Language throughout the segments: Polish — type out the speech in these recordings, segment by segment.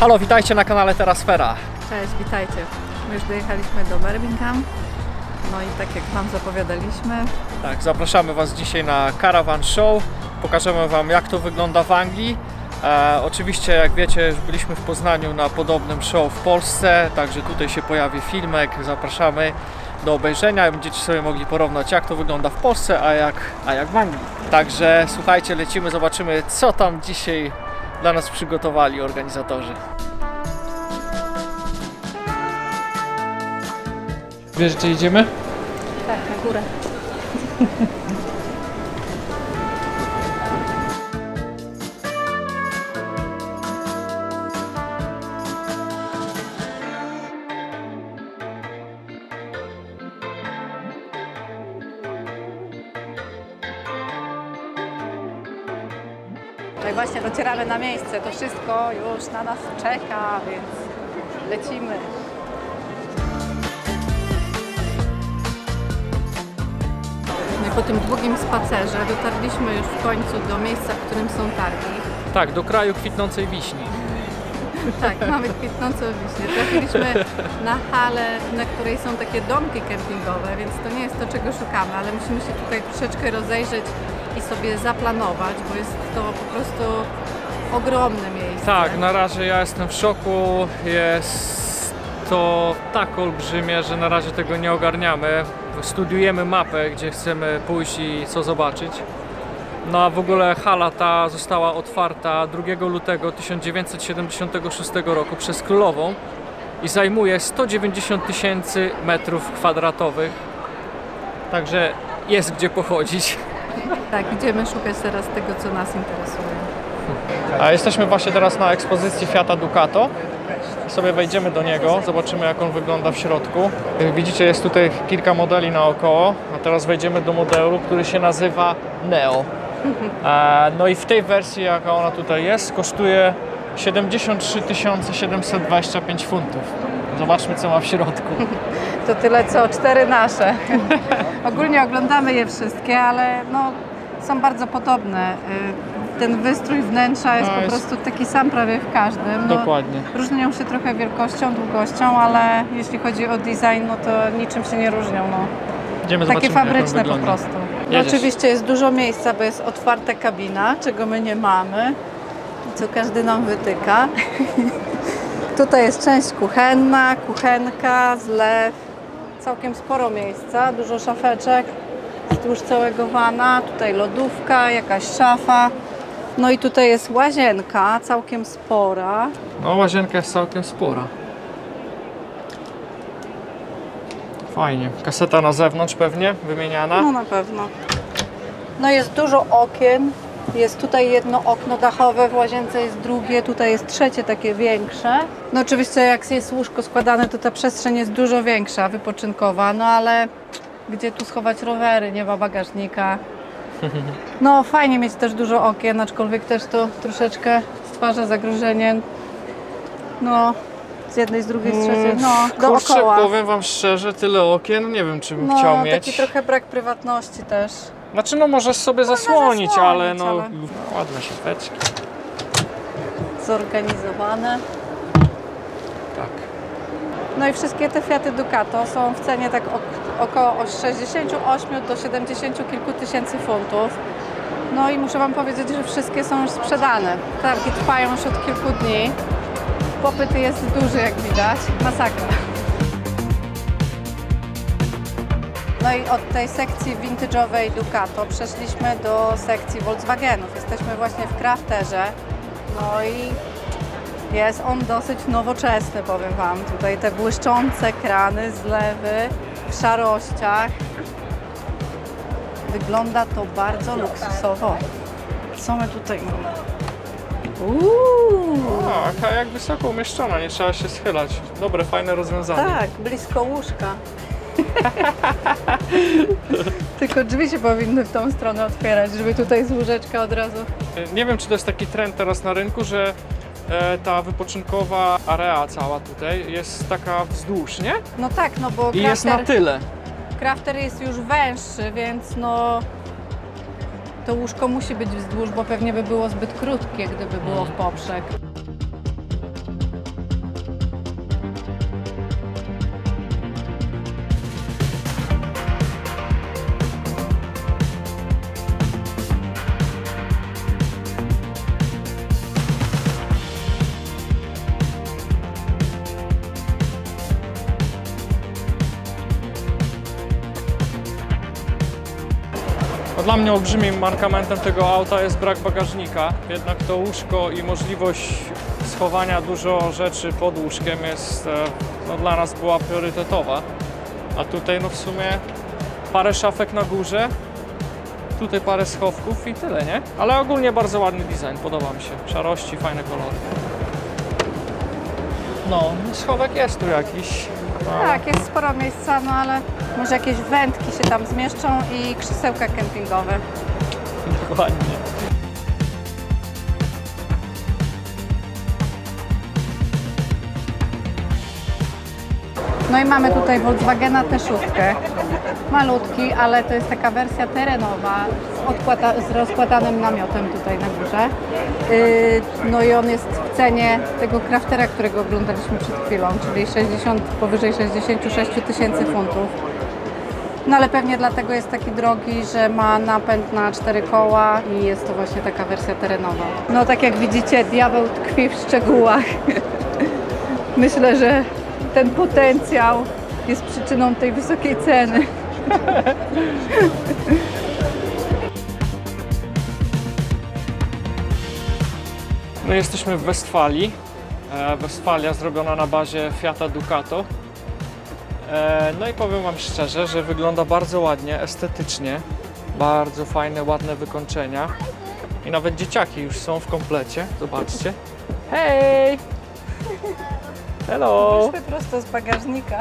Halo, witajcie na kanale Terrasfera. Cześć, witajcie. My już dojechaliśmy do Birmingham. No i tak jak Wam zapowiadaliśmy. Tak, zapraszamy Was dzisiaj na Caravan Show. Pokażemy Wam, jak to wygląda w Anglii. Oczywiście, jak wiecie, już byliśmy w Poznaniu na podobnym show w Polsce, także tutaj się pojawi filmek. Zapraszamy do obejrzenia. Będziecie sobie mogli porównać, jak to wygląda w Polsce, a jak w Anglii. Także słuchajcie, lecimy, zobaczymy, co tam dzisiaj dla nas przygotowali organizatorzy. Wiesz, gdzie idziemy? Tak, na górę. No i właśnie docieramy na miejsce. To wszystko już na nas czeka, więc lecimy. No i po tym długim spacerze dotarliśmy już w końcu do miejsca, w którym są targi. Tak, do kraju kwitnącej wiśni. Tak, mamy kwitnącą wiśnię. Trafiliśmy na halę, na której są takie domki kempingowe, więc to nie jest to, czego szukamy, ale musimy się tutaj troszeczkę rozejrzeć i sobie zaplanować, bo jest to po prostu ogromne miejsce. Tak, na razie ja jestem w szoku. Jest to tak olbrzymie, że na razie tego nie ogarniamy. Studiujemy mapę, gdzie chcemy pójść i co zobaczyć. No a w ogóle hala ta została otwarta 2 lutego 1976 roku przez królową i zajmuje 190 000 metrów kwadratowych. Także jest gdzie pochodzić. Tak, idziemy szukać teraz tego, co nas interesuje. A jesteśmy właśnie teraz na ekspozycji Fiata Ducato. Sobie wejdziemy do niego, zobaczymy, jak on wygląda w środku. Jak widzicie, jest tutaj kilka modeli naokoło, a teraz wejdziemy do modelu, który się nazywa Neo. No i w tej wersji, jaka ona tutaj jest, kosztuje 73 725 funtów. Zobaczmy, co ma w środku. To tyle co 4 nasze. Ogólnie oglądamy je wszystkie, ale no, są bardzo podobne. Ten wystrój wnętrza jest po prostu taki sam prawie w każdym. No, dokładnie. Różnią się trochę wielkością, długością, ale jeśli chodzi o design, no to niczym się nie różnią. No. Idziemy, takie zobaczymy, fabryczne po prostu. No, oczywiście jest dużo miejsca, bo jest otwarta kabina, czego my nie mamy, co każdy nam wytyka. Tutaj jest część kuchenna, kuchenka, zlew, całkiem sporo miejsca, dużo szafeczek wzdłuż całego wana, tutaj lodówka, jakaś szafa. No i tutaj jest łazienka, całkiem spora. No, łazienka jest całkiem spora. Fajnie. Kaseta na zewnątrz pewnie wymieniana. No na pewno. No jest dużo okien. Jest tutaj jedno okno dachowe, w łazience jest drugie, tutaj jest trzecie takie większe. No oczywiście jak jest łóżko składane, to ta przestrzeń jest dużo większa, wypoczynkowa, no ale gdzie tu schować rowery, nie ma bagażnika. No fajnie mieć też dużo okien, aczkolwiek też to troszeczkę stwarza zagrożenie. No z jednej, z drugiej, z trzeciej, no dookoła. Powiem Wam szczerze, tyle okien, nie wiem, czy bym chciał mieć. Taki trochę brak prywatności też. Znaczy, no możesz sobie zasłonić, ale no ładne szafeczki. Zorganizowane. Tak. No i wszystkie te Fiaty Ducato są w cenie tak około 68 do 70 kilku tysięcy funtów. No i muszę Wam powiedzieć, że wszystkie są już sprzedane. Targi trwają już od kilku dni. Popyt jest duży, jak widać. Masakra. No i od tej sekcji vintage'owej Ducato przeszliśmy do sekcji Volkswagenów. Jesteśmy właśnie w Crafterze. No i jest on dosyć nowoczesny, powiem Wam. Tutaj te błyszczące krany, zlewy w szarościach. Wygląda to bardzo luksusowo. Co my tutaj mamy? A jak wysoko umieszczona, nie trzeba się schylać. Dobre, fajne rozwiązanie. Tak, blisko łóżka. Tylko drzwi się powinny w tą stronę otwierać, żeby tutaj z łóżeczka od razu. Nie wiem, czy to jest taki trend teraz na rynku, że ta wypoczynkowa area cała tutaj jest taka wzdłuż, nie? No tak, no bo I jest na tyle. Crafter jest już węższy, więc no to łóżko musi być wzdłuż, bo pewnie by było zbyt krótkie, gdyby było w poprzek. No dla mnie olbrzymim mankamentem tego auta jest brak bagażnika, jednak to łóżko i możliwość schowania dużo rzeczy pod łóżkiem jest, no, dla nas była priorytetowa. A tutaj no w sumie parę szafek na górze, tutaj parę schowków i tyle, nie? Ale ogólnie bardzo ładny design, podoba mi się. Szarości, fajne kolory. No, schowek jest tu jakiś. No. Tak, jest sporo miejsca, no ale może jakieś wędki się tam zmieszczą i krzesełka kempingowe. Dokładnie. No i mamy tutaj Volkswagena T6. Malutki, ale to jest taka wersja terenowa z rozkładanym namiotem tutaj na górze. No i on jest w cenie tego Craftera, którego oglądaliśmy przed chwilą, czyli powyżej 66 000 funtów. No ale pewnie dlatego jest taki drogi, że ma napęd na 4 koła i jest to właśnie taka wersja terenowa. No tak jak widzicie, diabeł tkwi w szczegółach. Myślę, że ten potencjał jest przyczyną tej wysokiej ceny. No jesteśmy w Westfalii. Westfalia zrobiona na bazie Fiata Ducato. No i powiem Wam szczerze, że wygląda bardzo ładnie, estetycznie. Bardzo fajne, ładne wykończenia. I nawet dzieciaki już są w komplecie. Zobaczcie. Hej! Hello! Wyszły prosto z bagażnika.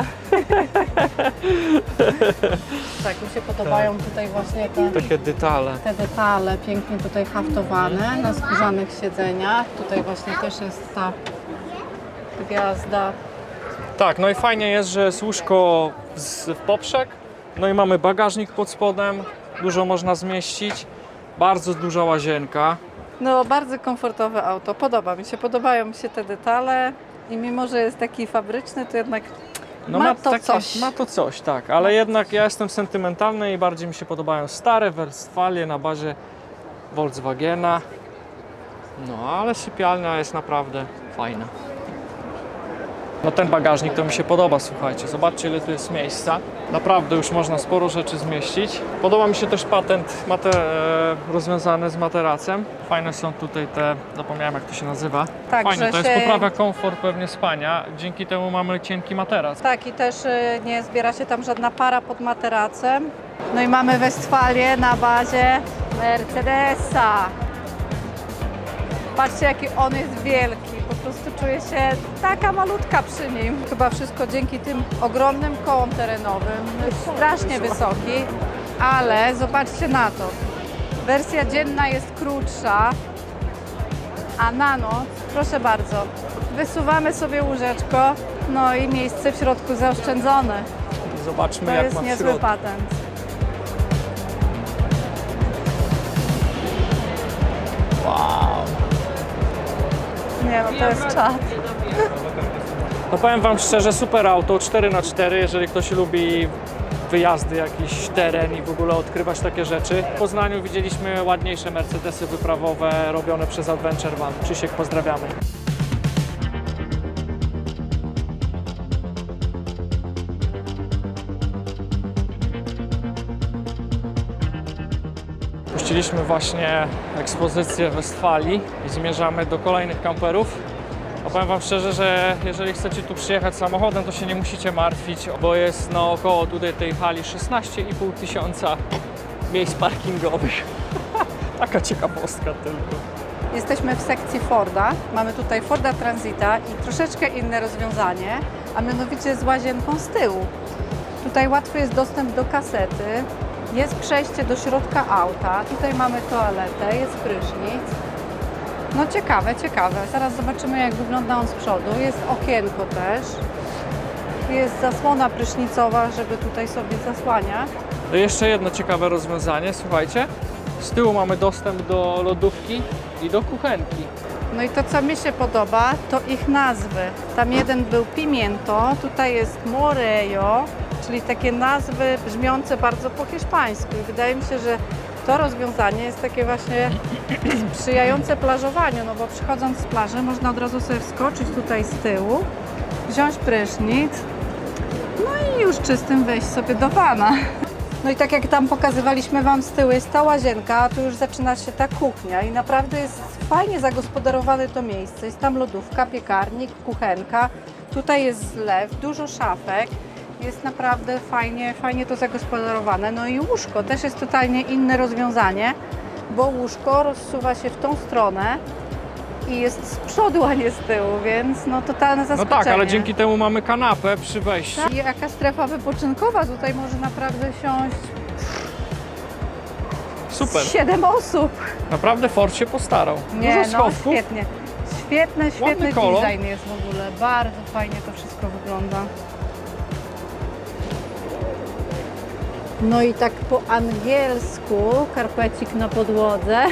Tak, mi się podobają tutaj właśnie Takie detale. te detale, pięknie tutaj haftowane na skórzanych siedzeniach. Tutaj właśnie też jest ta gwiazda. Tak, no i fajnie jest, że jest łóżko w poprzek. No i mamy bagażnik pod spodem. Dużo można zmieścić. Bardzo duża łazienka. No, bardzo komfortowe auto. Podobają mi się te detale. I mimo, że jest taki fabryczny, to jednak No ma to coś. Ma to coś, tak, ale jednak ja jestem sentymentalny i bardziej mi się podobają stare Westfalie na bazie Volkswagena. No, ale sypialnia jest naprawdę fajna. No ten bagażnik to mi się podoba, słuchajcie, zobaczcie ile tu jest miejsca. Naprawdę już można sporo rzeczy zmieścić. Podoba mi się też patent rozwiązany z materacem. Fajne są tutaj te, zapomniałem jak to się nazywa. Tak, Fajnie, że to jest się- poprawia komfort pewnie spania, dzięki temu mamy cienki materac. Tak, i też nie zbiera się tam żadna para pod materacem. No i mamy Westfalię na bazie Mercedesa. Patrzcie, jaki on jest wielki. Po prostu czuję się taka malutka przy nim. Chyba wszystko dzięki tym ogromnym kołom terenowym. Jest strasznie wysoki, ale zobaczcie na to. Wersja dzienna jest krótsza, a na noc, proszę bardzo, wysuwamy sobie łóżeczko, no i miejsce w środku zaoszczędzone. Zobaczmy To jak jest ma w niezły środku. patent. Wow. Nie no, to jest czad. No powiem Wam szczerze, super auto, 4x4, jeżeli ktoś lubi wyjazdy, jakiś teren i w ogóle odkrywać takie rzeczy. W Poznaniu widzieliśmy ładniejsze Mercedesy wyprawowe robione przez Adventure Van. Krzysiek, pozdrawiamy. Puściliśmy właśnie ekspozycję Westfalii i zmierzamy do kolejnych kamperów. A powiem Wam szczerze, że jeżeli chcecie tu przyjechać samochodem, to się nie musicie martwić, bo jest naokoło tutaj tej hali 16,5 tysiąca miejsc parkingowych. Taka ciekawostka tylko. Jesteśmy w sekcji Forda. Mamy tutaj Forda Transita i troszeczkę inne rozwiązanie, a mianowicie z łazienką z tyłu. Tutaj łatwy jest dostęp do kasety, jest przejście do środka auta, tutaj mamy toaletę, jest prysznic. No ciekawe, ciekawe. Zaraz zobaczymy jak wygląda on z przodu. Jest okienko też. Jest zasłona prysznicowa, żeby tutaj sobie zasłaniać. To jeszcze jedno ciekawe rozwiązanie, słuchajcie. Z tyłu mamy dostęp do lodówki i do kuchenki. No i to, co mi się podoba, to ich nazwy. Tam jeden był Pimiento, tutaj jest Morello, czyli takie nazwy brzmiące bardzo po hiszpańsku. I wydaje mi się, że to rozwiązanie jest takie właśnie sprzyjające plażowaniu, no bo przychodząc z plaży można od razu sobie wskoczyć tutaj z tyłu, wziąć prysznic, no i już czystym wejść sobie do wana. No i tak jak tam pokazywaliśmy Wam z tyłu, jest ta łazienka, a tu już zaczyna się ta kuchnia i naprawdę jest fajnie zagospodarowane to miejsce. Jest tam lodówka, piekarnik, kuchenka, tutaj jest zlew, dużo szafek. Jest naprawdę fajnie to zagospodarowane. No i łóżko też jest totalnie inne rozwiązanie, bo łóżko rozsuwa się w tą stronę i jest z przodu, a nie z tyłu, więc no totalne zaskoczenie. No tak, ale dzięki temu mamy kanapę przy wejściu. I jaka strefa wypoczynkowa, tutaj może naprawdę siąść Super. 7 osób. Naprawdę Ford się postarał. Nie, Dużo schowków. świetnie. Świetny kolor. design jest w ogóle. Bardzo fajnie to wszystko wygląda. No i tak po angielsku, karpecik na podłodze.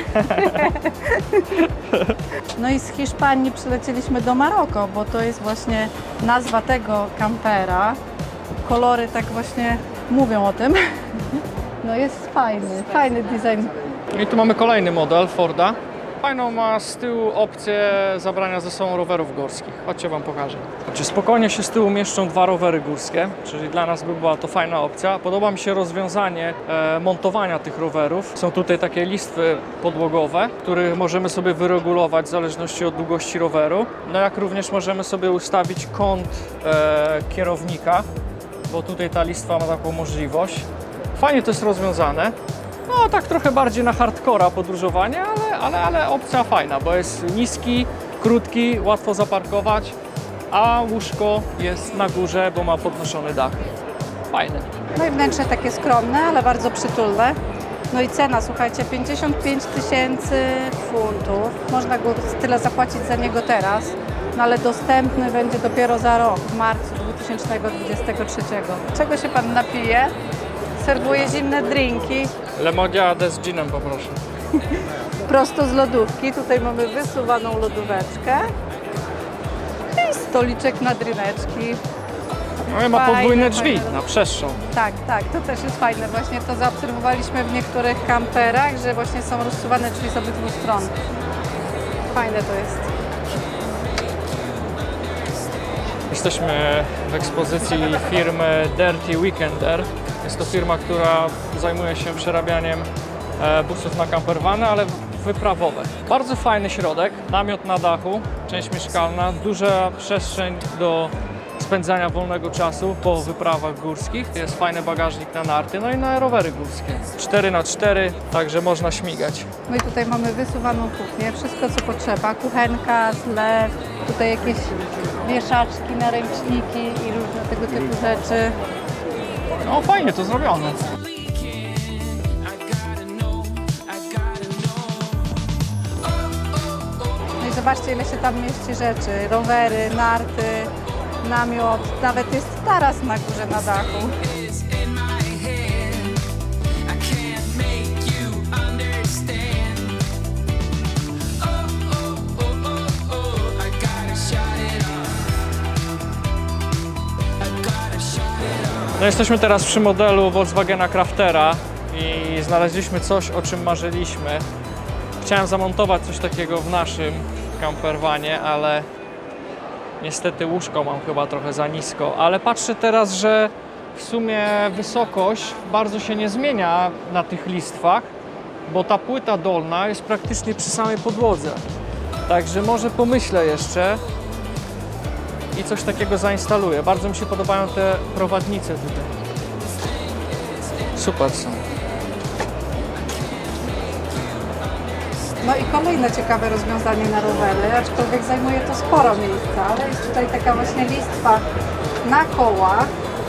No i z Hiszpanii przylecieliśmy do Maroko, bo to jest właśnie nazwa tego kampera. Kolory tak właśnie mówią o tym. No jest fajny design. I tu mamy kolejny model Forda. Fajną ma z tyłu opcję zabrania ze sobą rowerów górskich. Chodźcie Wam pokażę. Znaczy spokojnie się z tyłu mieszczą 2 rowery górskie, czyli dla nas by była to fajna opcja. Podoba mi się rozwiązanie montowania tych rowerów. Są tutaj takie listwy podłogowe, których możemy sobie wyregulować w zależności od długości roweru. No jak również możemy sobie ustawić kąt kierownika, bo tutaj ta listwa ma taką możliwość. Fajnie to jest rozwiązane. No tak trochę bardziej na hardcora podróżowanie, ale opcja fajna, bo jest niski, krótki, łatwo zaparkować, a łóżko jest na górze, bo ma podnoszony dach. Fajne. No i wnętrze takie skromne, ale bardzo przytulne. No i cena, słuchajcie, 55 000 funtów. Można go tyle zapłacić za niego teraz, no ale dostępny będzie dopiero za rok, w marcu 2023. Czego się Pan napije? Serwuję zimne drinki. Lemoniadę z ginem poproszę. Prosto z lodówki. Tutaj mamy wysuwaną lodóweczkę i stoliczek na drineczki. No i ma podwójne drzwi fajne. na przestrzał. Tak, to też jest fajne. Właśnie to zaobserwowaliśmy w niektórych kamperach, że właśnie są rozsuwane drzwi z obydwu stron. Fajne to jest. Jesteśmy w ekspozycji firmy Dirty Weekender. Jest to firma, która zajmuje się przerabianiem busów na campervany, ale wyprawowe. Bardzo fajny środek, namiot na dachu, część mieszkalna, duża przestrzeń do spędzania wolnego czasu po wyprawach górskich. Jest fajny bagażnik na narty, no i na rowery górskie. 4x4, także można śmigać. No i tutaj mamy wysuwaną kuchnię, wszystko co potrzeba. Kuchenka, zlew, tutaj jakieś wieszaczki na ręczniki i różne tego typu rzeczy. No fajnie to zrobione. No i zobaczcie, ile się tam mieści rzeczy. Rowery, narty, namiot, nawet jest taras na górze na dachu. No jesteśmy teraz przy modelu Volkswagena Craftera i znaleźliśmy coś, o czym marzyliśmy. Chciałem zamontować coś takiego w naszym campervanie, ale niestety łóżko mam chyba trochę za nisko. Ale patrzę teraz, że w sumie wysokość bardzo się nie zmienia na tych listwach, bo ta płyta dolna jest praktycznie przy samej podłodze. Także może pomyślę jeszcze i coś takiego zainstaluję. Bardzo mi się podobają te prowadnice tutaj. Super są. No i kolejne ciekawe rozwiązanie na rowery, aczkolwiek zajmuje to sporo miejsca, ale jest tutaj taka właśnie listwa na kołach.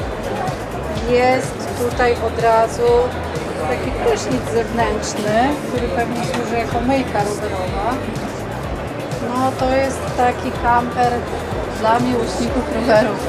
Jest tutaj od razu taki prysznic zewnętrzny, który pewnie służy jako myjka rowerowa. No to jest taki kamper dla miłośników rowerów.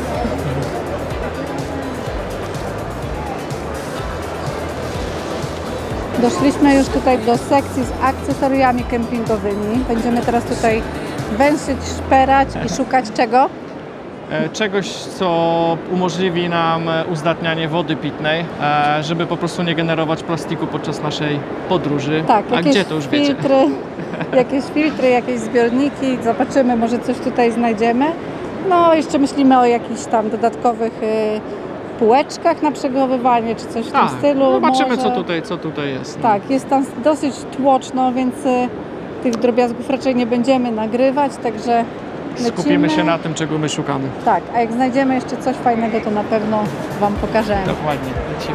Doszliśmy już tutaj do sekcji z akcesoriami kempingowymi. Będziemy teraz tutaj węszyć, szperać i szukać czego? Czegoś, co umożliwi nam uzdatnianie wody pitnej, żeby po prostu nie generować plastiku podczas naszej podróży. Tak, a gdzie to już wiecie? Jakieś filtry, jakieś zbiorniki. Zobaczymy, może coś tutaj znajdziemy. No, jeszcze myślimy o jakichś tam dodatkowych półeczkach na przechowywanie, czy coś w tym stylu. Zobaczymy może. co tutaj jest. No. Tak, jest tam dosyć tłoczno, więc tych drobiazgów raczej nie będziemy nagrywać, także lecimy. Skupimy się na tym, czego my szukamy. Tak, a jak znajdziemy jeszcze coś fajnego, to na pewno Wam pokażemy. Dokładnie, lecimy.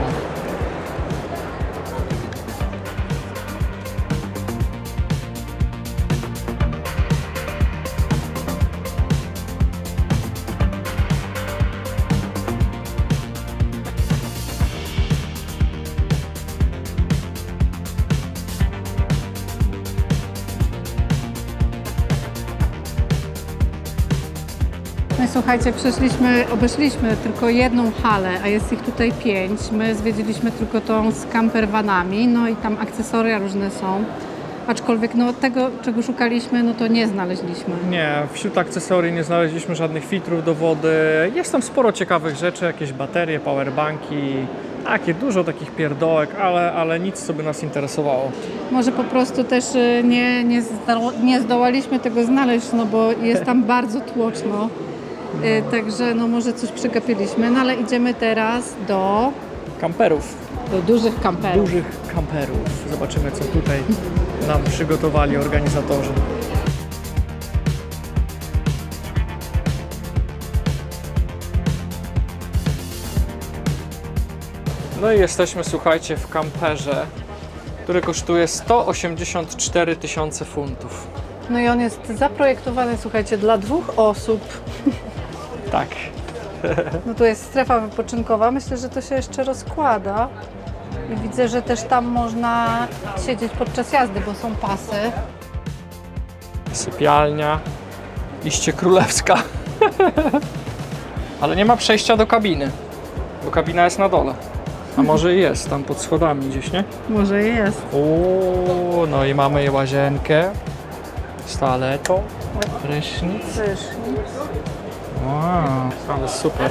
No i słuchajcie, obeszliśmy tylko jedną halę, a jest ich tutaj 5. My zwiedziliśmy tylko tą z campervanami, no i tam akcesoria różne są. Aczkolwiek no, tego, czego szukaliśmy, no to nie znaleźliśmy. Nie, wśród akcesorii nie znaleźliśmy żadnych filtrów do wody. Jest tam sporo ciekawych rzeczy, jakieś baterie, powerbanki, dużo takich pierdołek, ale nic, co by nas interesowało. Może po prostu też nie zdołaliśmy tego znaleźć, no bo jest tam bardzo tłoczno. Także no może coś przegapiliśmy, no ale idziemy teraz do Kamperów. dużych kamperów. Dużych kamperów. Zobaczymy, co tutaj nam przygotowali organizatorzy. No i jesteśmy, słuchajcie, w kamperze, który kosztuje 184 000 funtów. No i on jest zaprojektowany, słuchajcie, dla 2 osób. Tak. No tu jest strefa wypoczynkowa. Myślę, że to się jeszcze rozkłada. I widzę, że też tam można siedzieć podczas jazdy, bo są pasy. Sypialnia, iście królewska. Ale nie ma przejścia do kabiny, bo kabina jest na dole. A może i jest, tam pod schodami gdzieś, nie? Może jest. O, no i mamy łazienkę z toaletą, prysznic. Wow, ale super.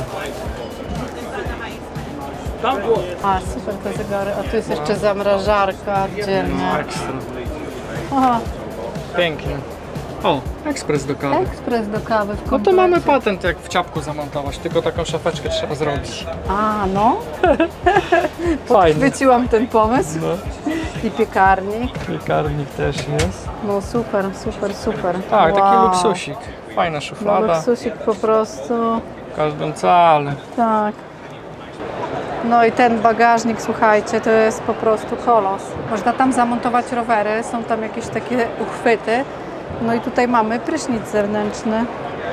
A, super te zegary. A tu jest jeszcze zamrażarka oddzielnie. Ekstra. Aha, Pięknie. O, ekspres do kawy. ekspres do kawy w No to komplecie. mamy patent, jak w ciapku zamontować, tylko taką szafeczkę trzeba zrobić. A, no. Fajnie. Chwyciłam ten pomysł. No, I piekarnik. piekarnik też jest. No super, super, super. Tak, taki Wow. luksusik. Fajna No, szuflada, luksusik po prostu. w każdym cale. Tak. No i ten bagażnik, słuchajcie, to jest po prostu kolos. Można tam zamontować rowery, są tam jakieś takie uchwyty. No i tutaj mamy prysznic zewnętrzny.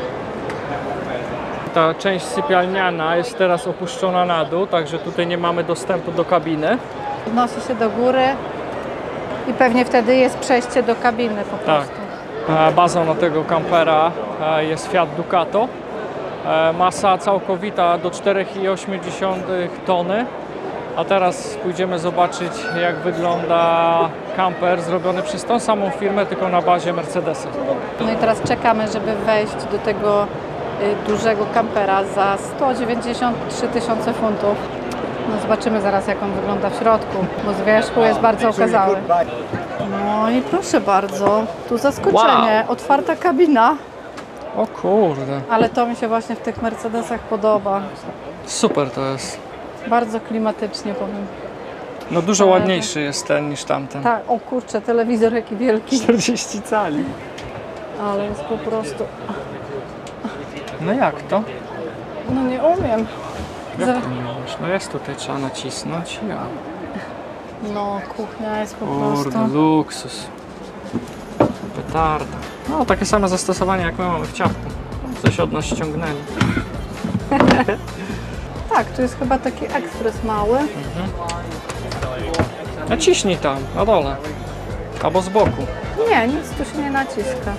Ta część sypialniana jest teraz opuszczona na dół, także tutaj nie mamy dostępu do kabiny. Wnosi się do góry i pewnie wtedy jest przejście do kabiny po Tak. prostu. Bazą na tego kampera jest Fiat Ducato. Masa całkowita do 4,8 tony. A teraz pójdziemy zobaczyć, jak wygląda kamper zrobiony przez tą samą firmę, tylko na bazie Mercedesa. No i teraz czekamy, żeby wejść do tego dużego kampera za 193 000 funtów. No zobaczymy zaraz, jak on wygląda w środku, bo z wierzchu jest bardzo okazały. No i proszę bardzo, tu zaskoczenie, otwarta kabina, O kurde, ale to mi się właśnie w tych Mercedesach podoba. super to jest. Bardzo klimatycznie powiem. No dużo ładniejszy jest ten niż tamten. Tak, o kurczę, telewizor jaki wielki, 40 cali. ale jest po prostu, No jak to? no nie umiem. Jak to nie możesz? No jest tutaj, trzeba nacisnąć. Ja. No kuchnia jest po Kurde, prostu. luksus. Petarda. No takie same zastosowanie, jak my mamy w ciapku. Coś od nas ściągnęli. Tak, tu jest chyba taki ekspres mały. Naciśnij tam, na dole. Albo z boku. Nie, nic tu się nie naciska.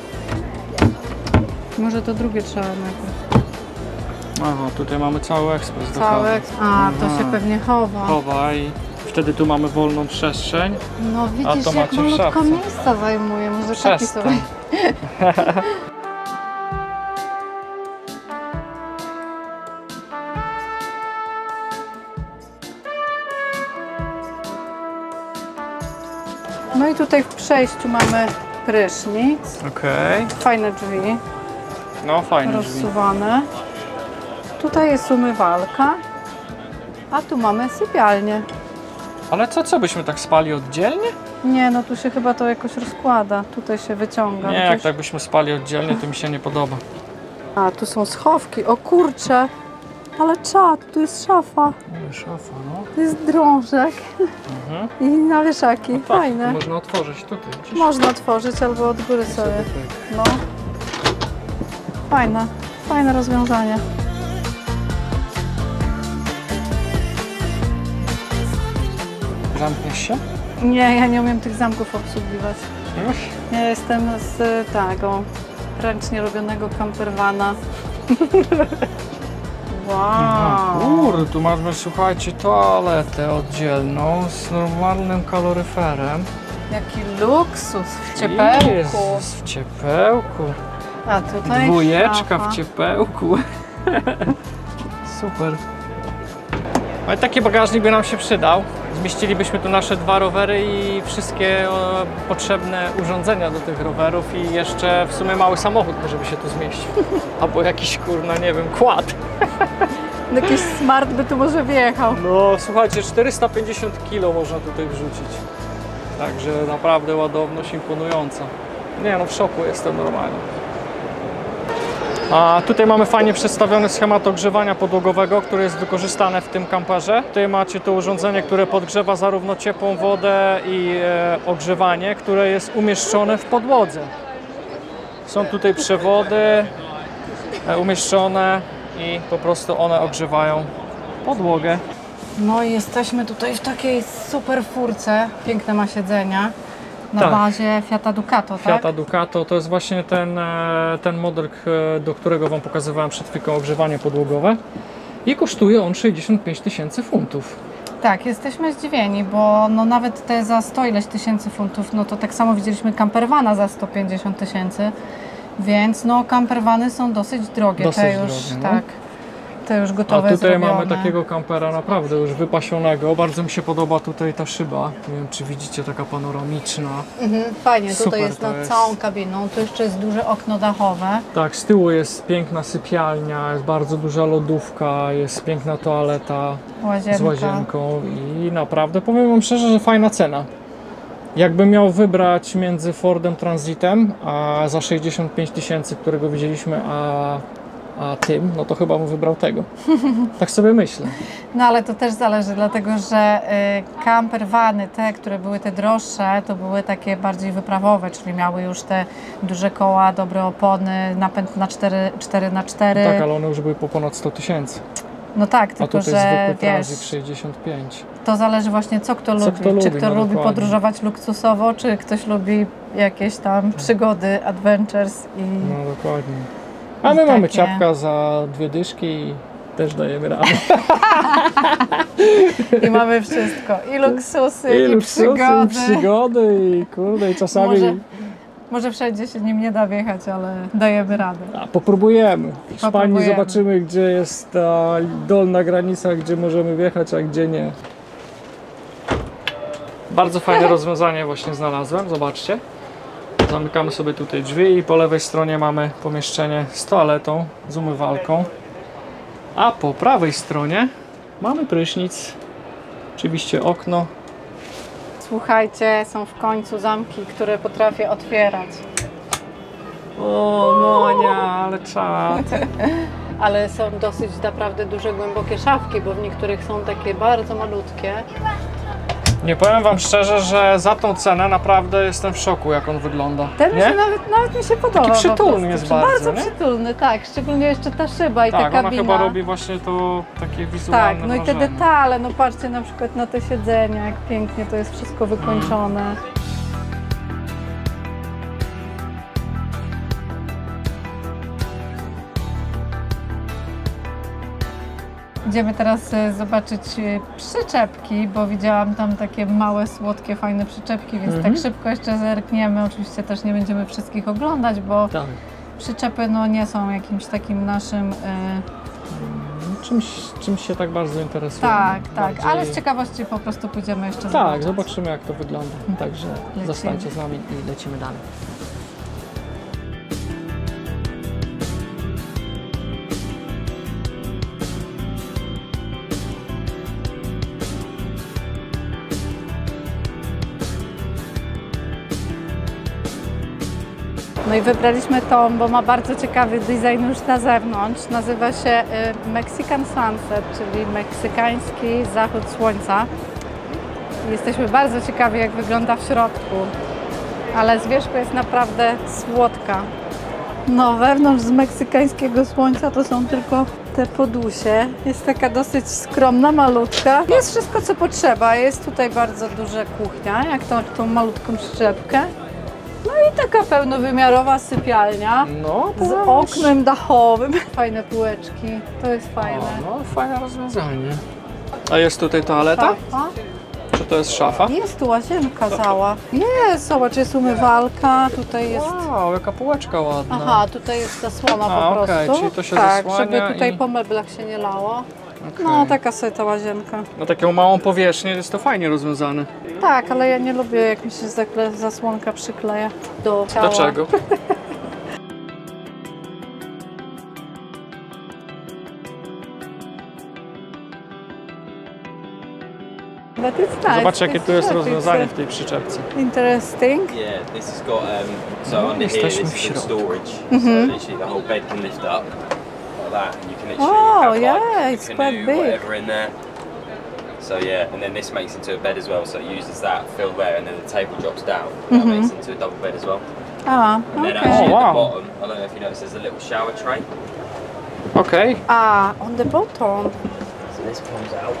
Może to drugie trzeba najpierw. Aha, tutaj mamy cały ekspres do Cały kawy. ekspres. A, to się pewnie chowa. Chowa i wtedy tu mamy wolną przestrzeń. No widzisz, to jak macie w malutko szafce. miejsca zajmuje. Może taki sobie. Przestań. No i tutaj w przejściu mamy prysznic. Okej. Fajne drzwi, No fajnie drzwi. rozsuwane. Tutaj jest umywalka. A tu mamy sypialnię. Ale co byśmy tak spali oddzielnie? Nie, no tu się chyba to jakoś rozkłada. Tutaj się wyciąga. Nie, Gdzieś... jak tak byśmy spali oddzielnie, to mi się nie podoba. A, tu są schowki. O kurcze. Ale czad, tu jest szafa. Szafa, no. Tu jest drążek. I na wieszaki. Tak, Fajne. można otworzyć tutaj. Gdzieś. Można otworzyć albo od góry sobie. Tak. No. Fajne. Fajne rozwiązanie. Zamkniesz się? Nie, ja nie umiem tych zamków obsługiwać. Już? Ja jestem z tego ręcznie robionego campervana. Wow. Kurde, tu mamy, słuchajcie, toaletę oddzielną z normalnym kaloryferem. Jaki luksus w ciepełku. Jezus, w ciepełku. A tutaj Dwójeczka szafa. w ciepełku. Super. Ale taki bagażnik by nam się przydał. Zmieścilibyśmy tu nasze 2 rowery i wszystkie potrzebne urządzenia do tych rowerów i jeszcze w sumie mały samochód może by się tu zmieścił. Albo jakiś, kurna, nie wiem, quad. Jakiś smart by tu może wjechał. No słuchajcie, 450 kg można tutaj wrzucić. Także naprawdę ładowność imponująca. Nie no, w szoku jestem normalnie. A tutaj mamy fajnie przedstawiony schemat ogrzewania podłogowego, który jest wykorzystany w tym kamperze. Tutaj macie to urządzenie, które podgrzewa zarówno ciepłą wodę i ogrzewanie, które jest umieszczone w podłodze. Są tutaj przewody umieszczone i po prostu one ogrzewają podłogę. No i jesteśmy tutaj w takiej super furce. Piękne ma siedzenia. Na Tak. bazie Fiata Ducato, tak? Fiata Ducato to jest właśnie ten model, do którego Wam pokazywałem przed chwilą, ogrzewanie podłogowe. I kosztuje on 65 000 funtów. Tak, jesteśmy zdziwieni, bo no nawet te za 100 ileś tysięcy funtów, no to tak samo widzieliśmy campervana za 150 000, więc no campervany są dosyć drogie, Dosyć te już, drogie, no. tak, te już gotowe, A tutaj zrobione. mamy takiego kampera naprawdę już wypasionego. Bardzo mi się podoba tutaj ta szyba. Nie wiem, czy widzicie, taka panoramiczna. Fajnie, Super tutaj jest to nad jest. całą kabiną, tu jeszcze jest duże okno dachowe. Tak, z tyłu jest piękna sypialnia, jest bardzo duża lodówka, jest piękna toaleta Łazienka. z łazienką i naprawdę powiem Wam szczerze, że fajna cena. Jakbym miał wybrać między Fordem Transitem a za 65 000, którego widzieliśmy, a tym, no to chyba bym wybrał tego. Tak sobie myślę. No ale to też zależy, dlatego że campervany, te, które były te droższe, to były takie bardziej wyprawowe, czyli miały już te duże koła, dobre opony, napęd na 4x4. Tak, ale one już były po ponad 100 000. No tak, A tylko tutaj że zwykły wiesz, Transit 65. to zależy właśnie co kto lubi. kto lubi, Czy kto no lubi dokładnie. podróżować luksusowo, czy ktoś lubi jakieś tam przygody, adventures i... No dokładnie. A my mamy takie- ciapka za 2 dyszki i też dajemy radę. I mamy wszystko. I luksusy, i luksusy, przygody. i przygody, i kurde, i czasami... Może wszędzie się nim nie da wjechać, ale dajemy radę. A, popróbujemy. W Hiszpanii Popróbujemy. zobaczymy, gdzie jest ta dolna granica, gdzie możemy wjechać, a gdzie nie. Bardzo fajne rozwiązanie właśnie znalazłem, zobaczcie. Zamykamy sobie tutaj drzwi i po lewej stronie mamy pomieszczenie z toaletą, z umywalką. A po prawej stronie mamy prysznic. Oczywiście okno. Słuchajcie, są w końcu zamki, które potrafię otwierać. O, Monia, ale czad. Ale są dosyć naprawdę duże, głębokie szafki, bo w niektórych są takie bardzo malutkie. Nie powiem Wam szczerze, że za tą cenę naprawdę jestem w szoku, jak on wygląda. Ten mi Nie? się nawet mi się podoba. Taki po przytulny prostu. jest bardzo, nie? przytulny, tak. Szczególnie jeszcze ta szyba i Tak, ta ona kabina. chyba robi właśnie to takie Tak, wizualne no i te wrażenie. detale, no patrzcie na przykład na te siedzenia, jak pięknie to jest wszystko wykończone. Idziemy teraz zobaczyć przyczepki, bo widziałam tam takie małe, słodkie, fajne przyczepki, więc tak szybko jeszcze zerkniemy. Oczywiście też nie będziemy wszystkich oglądać, bo Tak. przyczepy no, nie są jakimś takim naszym... Czymś się tak bardzo interesujemy. Tak, Bardziej- ale z ciekawości po prostu pójdziemy jeszcze Tak, zobaczyć. zobaczymy jak to wygląda. Także Lecimy. zostańcie z nami i lecimy dalej. No i wybraliśmy tą, bo ma bardzo ciekawy design już na zewnątrz. Nazywa się Mexican Sunset, czyli meksykański zachód słońca. Jesteśmy bardzo ciekawi, jak wygląda w środku, ale z wierzchu jest naprawdę słodka. No, wewnątrz z meksykańskiego słońca to są tylko te podusie. Jest taka dosyć skromna, malutka. Jest wszystko, co potrzeba. Jest tutaj bardzo duża kuchnia, jak tą malutką przyczepkę. No i taka pełnowymiarowa sypialnia z oknem dachowym. Fajne półeczki, to jest fajne. No, fajne rozwiązanie. A jest tutaj toaleta? Szafa. Czy to jest szafa? Jest tu łazienka cała. Jest, zobacz, jest umywalka, tutaj jest... Wow, jaka półeczka ładna. Aha, tutaj jest zasłona po prostu. Czyli to się tak, zasłania żeby tutaj i... po meblach się nie lało. Okay. No, taka sobie ta łazienka. Na taką małą powierzchnię jest to fajnie rozwiązane. Tak, ale ja nie lubię, jak mi się zasłonka przykleja do ciała. Dlaczego? But it's nice. Zobacz, jakie tu jest It's rozwiązanie w tej przyczepce. Interesting. Yeah, this has got so under here Jesteśmy this w is the środku. storage. So literally the whole bed can lift up like that, and you can literally Oh, have yeah, like it's a quite canoe, big. whatever in there. So yeah, and then this makes into a bed as well. So it uses that fill there, and then the table drops down. That makes into a double bed as well. A, And then okay. actually Oh, at wow. the bottom, I don't know if you notice, there's a little shower tray. Okej. A, on the bottom. So this comes out.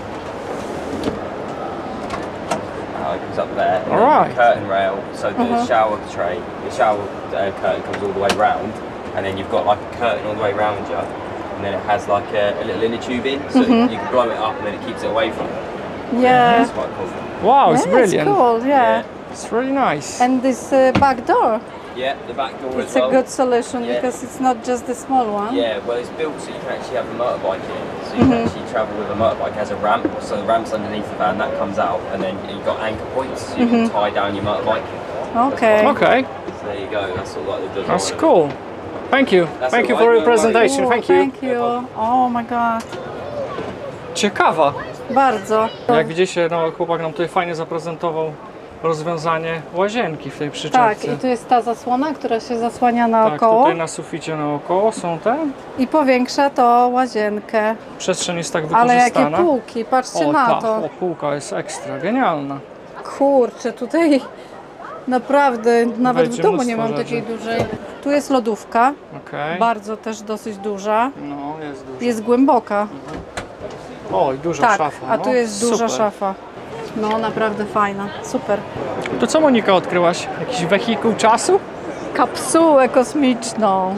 It comes up there. And Alright. then the curtain rail. So the shower tray, the shower curtain comes all the way round, and then you've got like a curtain all the way round you, and then it has like a little inner tube in, so you can blow it up, and then it keeps it away from you. Yeah. It's quite cool. Wow, Yeah, it's brilliant. It's cool, yeah. It's really nice. And this back door, Yeah, the back door it's as well. a good solution Yeah. because it's not just the small one. Yeah, well it's built so you can actually have a motorbike in it. So you can actually travel with a motorbike. It has a ramp, so the ramp's underneath the van, that comes out, and then you've got anchor points, so you can tie down your motorbike. Okay. Okay, So there you go, that's all like the design. that's of it. cool. Thank you. That's Thank you all for right, your no worries. presentation. Ooh, Thank you. Thank you. Oh my god. Ciekawa. Bardzo. Jak widzicie, no, chłopak nam tutaj fajnie zaprezentował rozwiązanie łazienki w tej przyczepce. Tak, i tu jest ta zasłona, która się zasłania Tak, naokoło tutaj na suficie naokoło są te. i powiększa to łazienkę. Przestrzeń jest tak Ale wykorzystana. jakie półki, patrzcie O, na ta, to. o, półka jest ekstra, genialna. Kurczę, tutaj naprawdę nawet Wejdzie w domu mnóstwo nie mam rzeczy. takiej dużej. Tu jest lodówka, Okej. bardzo też dosyć duża. No, jest dużo. Jest głęboka. O, i duża Tak, szafa. a no. tu jest duża Super. szafa. No naprawdę fajna, super. To co, Monika, odkryłaś? Jakiś wehikuł czasu? Kapsułę kosmiczną.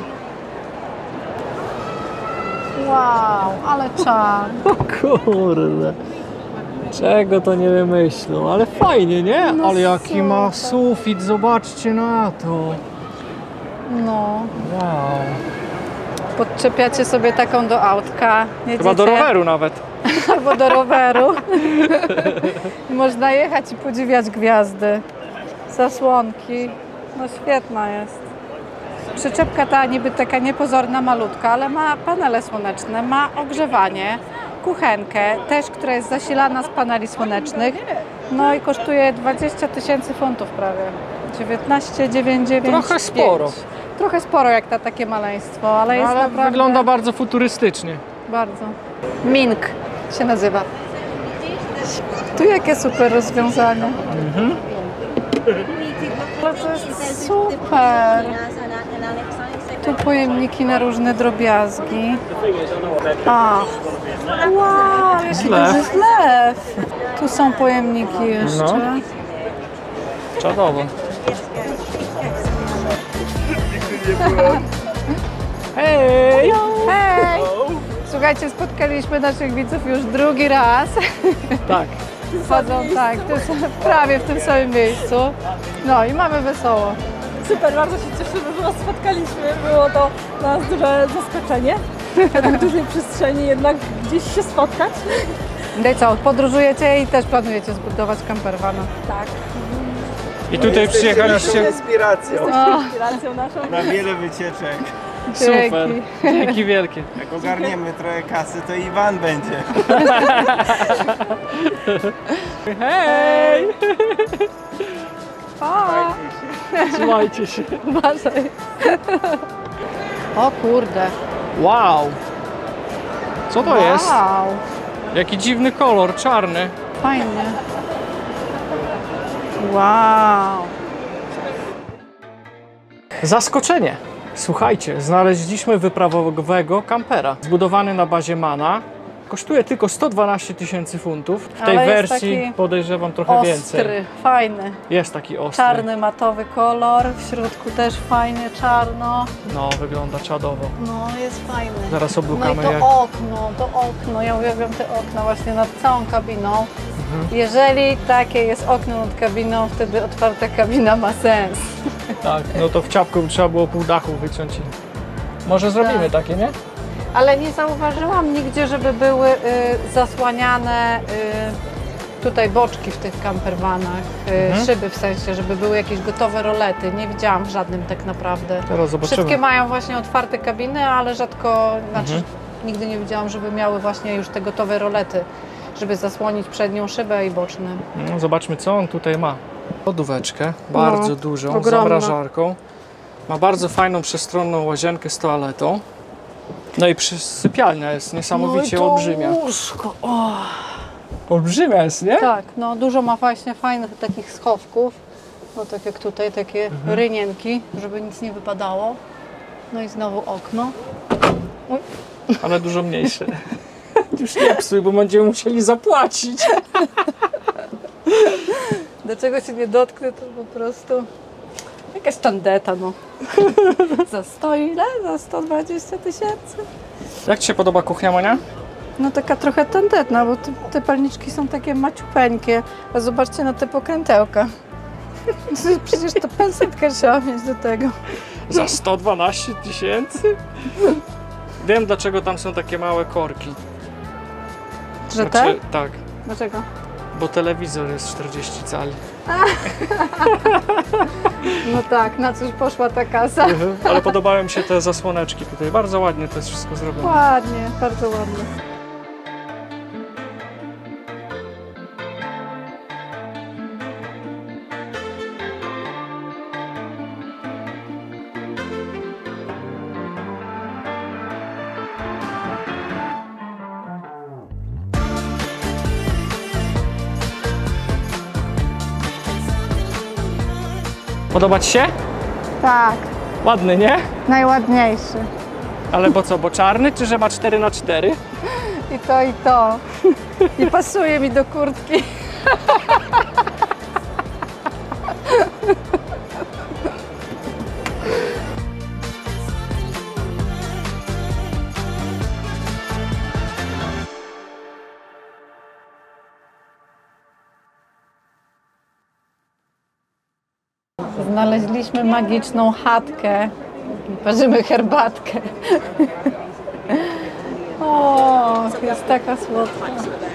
Wow, ale czar. O kurde. Czego to nie wymyślą, ale fajnie, nie? No Ale jaki ma super. sufit, zobaczcie na to. No, Wow. podczepiacie sobie taką do autka. Jedziecie, Chyba do roweru nawet. albo do roweru. Można jechać i podziwiać gwiazdy. Zasłonki. No świetna jest. Przyczepka ta niby taka niepozorna, malutka, ale ma panele słoneczne, ma ogrzewanie, kuchenkę, też, która jest zasilana z paneli słonecznych. No i kosztuje 20 000 funtów prawie. 19,995. Trochę sporo. Trochę sporo jak na takie maleństwo, ale jest Ale naprawdę... wygląda bardzo futurystycznie. Bardzo. Mink się nazywa. Tu jakie super rozwiązanie. Ale to jest super. Tu pojemniki na różne drobiazgi. A, wow, jaki Zlew. duży zlew. Tu są pojemniki jeszcze. No. Czadowo. Hej! Hej! Słuchajcie, spotkaliśmy naszych widzów już drugi raz. Tak. Chodzą tak, prawie w tym samym miejscu. No i mamy wesoło. Super, bardzo się cieszymy, że Was spotkaliśmy. Było to dla nas duże zaskoczenie. Na tak dużej przestrzeni jednak gdzieś się spotkać. No i co, podróżujecie i też planujecie zbudować campervana? Tak, I tutaj przyjechaliście. Inspiracją inspiracją naszą. na wiele wycieczek. Super. Dzięki. Dzięki wielkie. Jak ogarniemy trochę kasy, to i van będzie. Hej! Pa! Fajnie się. Trzymajcie się. Uważaj. O kurde. Wow! Co to jest? Wow. Jaki dziwny kolor, czarny. Fajnie. Wow. Zaskoczenie! Słuchajcie, znaleźliśmy wyprawowego kampera. Zbudowany na bazie MANa. Kosztuje tylko 112 000 funtów. W tej Ale jest wersji taki podejrzewam trochę więcej. Ostry, fajny. Jest taki ostry. Czarny, matowy kolor. W środku też fajnie czarno. No, wygląda czadowo. No, jest fajny. Zaraz No i oblukamy to jak... okno. Ja uwielbiam te okna właśnie nad całą kabiną. Jeżeli takie jest okno nad kabiną, wtedy otwarta kabina ma sens. Tak, no to w ciapku trzeba było pół dachu wyciąć. Może zrobimy takie, nie? Ale nie zauważyłam nigdzie, żeby były zasłaniane tutaj boczki w tych campervanach, szyby w sensie, żeby były jakieś gotowe rolety. Nie widziałam w żadnym tak naprawdę. Teraz zobaczymy. Wszystkie mają właśnie otwarte kabiny, ale rzadko, znaczy nigdy nie widziałam, żeby miały właśnie już te gotowe rolety, żeby zasłonić przednią szybę i boczne. No, zobaczmy, co on tutaj ma. Lodóweczkę, bardzo dużą, z ogromna. zamrażarką. Ma bardzo fajną, przestronną łazienkę z toaletą. No i sypialnia jest niesamowicie olbrzymia. Łóżko, o. Olbrzymia jest, nie? Tak, no dużo ma właśnie fajnych takich schowków. No tak jak tutaj, takie rynienki, żeby nic nie wypadało. No i znowu okno. Uj. Ale dużo mniejsze. Już nie psuj, bo będziemy musieli zapłacić. Do czego się nie dotknę, to po prostu jakaś tandeta, no. Za 100 ile? Za 120 000? Jak Ci się podoba kuchnia, Monia? No taka trochę tandetna, bo te palniczki są takie maciupeńkie. A zobaczcie na te pokrętełka. Przecież to pensetkę trzeba mieć do tego. Za 112 000? Wiem, dlaczego tam są takie małe korki. Że te? Tak, Dlaczego? bo telewizor jest 40 cali. No tak, na coś poszła ta kasa. Ale podobały mi się te zasłoneczki tutaj. Bardzo ładnie to jest wszystko zrobione. Ładnie, bardzo ładnie. Podoba Ci się? Tak, Ładny, nie? najładniejszy. Ale bo co, bo czarny, czy że ma 4×4? I to, i to. I pasuje mi do kurtki. Znaleźliśmy magiczną chatkę i parzymy herbatkę. O, jest taka słodka.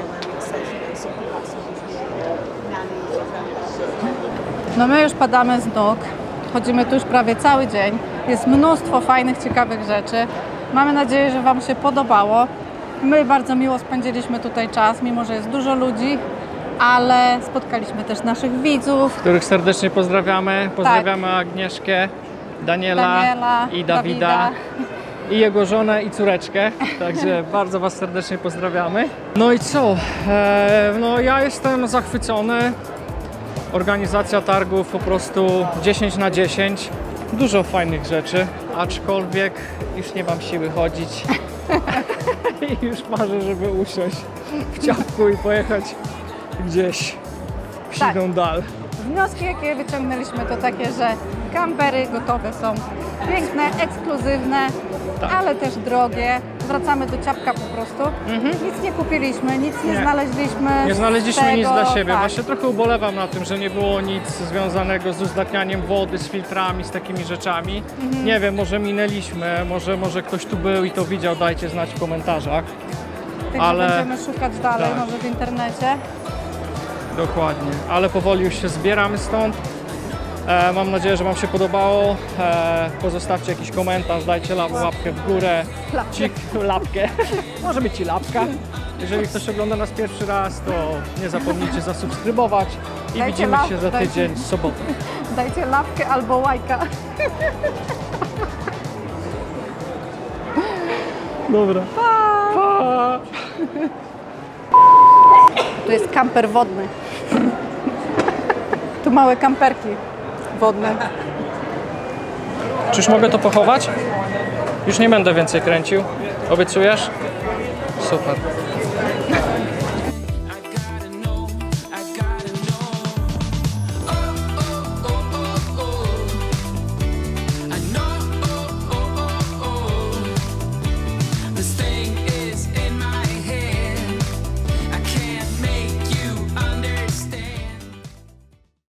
No my już padamy z nóg. Chodzimy tu już prawie cały dzień. Jest mnóstwo fajnych, ciekawych rzeczy. Mamy nadzieję, że Wam się podobało. My bardzo miło spędziliśmy tutaj czas, mimo że jest dużo ludzi, ale spotkaliśmy też naszych widzów. Których serdecznie pozdrawiamy. Pozdrawiamy Agnieszkę, Daniela i Dawida. I jego żonę i córeczkę, także bardzo Was serdecznie pozdrawiamy. No i co? No ja jestem zachwycony. Organizacja targów po prostu 10 na 10. Dużo fajnych rzeczy, aczkolwiek już nie mam siły chodzić. I już marzę, żeby usiąść w ciapku i pojechać gdzieś w siną dal. Wnioski, jakie wyciągnęliśmy, to takie, że kampery gotowe są piękne, ekskluzywne, ale też drogie. Wracamy do ciapka po prostu. Nic nie kupiliśmy, nic nie znaleźliśmy. Nie znaleźliśmy z nic tego, dla siebie. tak. Właśnie trochę ubolewam na tym, że nie było nic związanego z uzdatnianiem wody, z filtrami, z takimi rzeczami. Nie wiem, może minęliśmy, może ktoś tu był i to widział, dajcie znać w komentarzach. Także ale- będziemy szukać dalej, tak. może w internecie. Dokładnie, ale powoli już się zbieramy stąd. Mam nadzieję, że Wam się podobało. Pozostawcie jakiś komentarz, dajcie łapkę w górę. Lapkę. Może być i lapka. Jeżeli ktoś ogląda nas pierwszy raz, to nie zapomnijcie zasubskrybować i Dajcie widzimy się za dajcie- tydzień w sobotę. Dajcie łapkę albo łajka. Dobra. Pa. Tu jest kamper wodny. Tu małe kamperki wodne. Czyż mogę to pochować? Już nie będę więcej kręcił. Obiecujesz? Super.